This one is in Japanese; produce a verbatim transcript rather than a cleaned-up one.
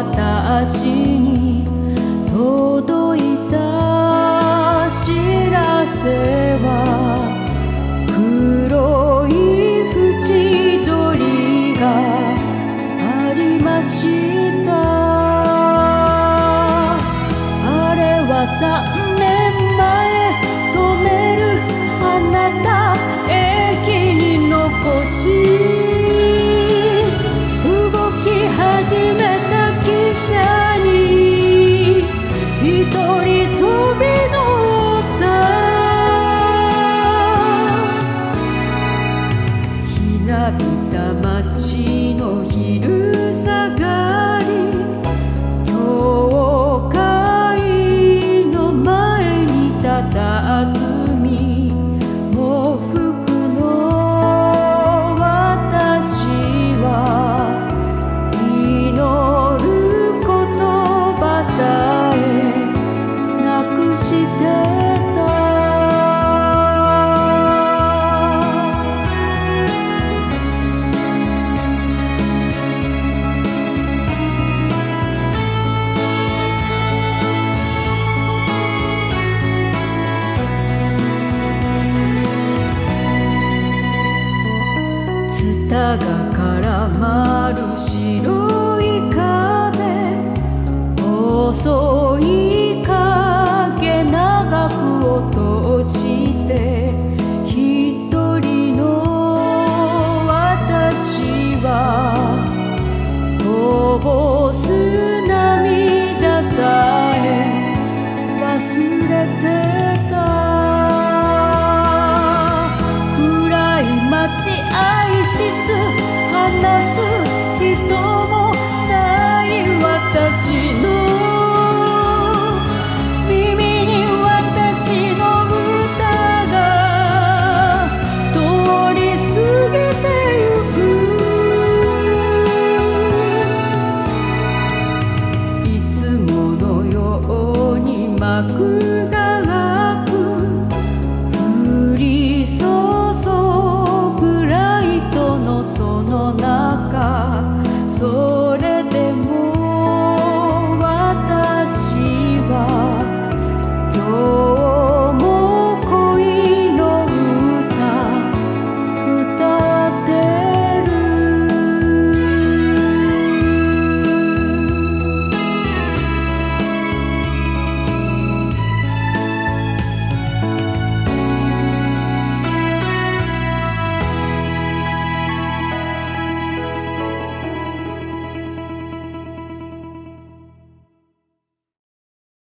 私に届いた知らせは黒い縁取りがありました。あれはさんねんまえ止めるあなた駅に残し動き始めた汽車に一人飛び乗った。ひなびた街の昼下がり、教会の前にたたずみ、喪服の私は祈る言葉さえなくしてた。ツタが絡まる白い壁、細い影長く落として、一人の私はこぼす涙さえ忘れてた。暗い待合室、話す人もない私の耳に私の歌が通り過ぎてゆく。いつものように幕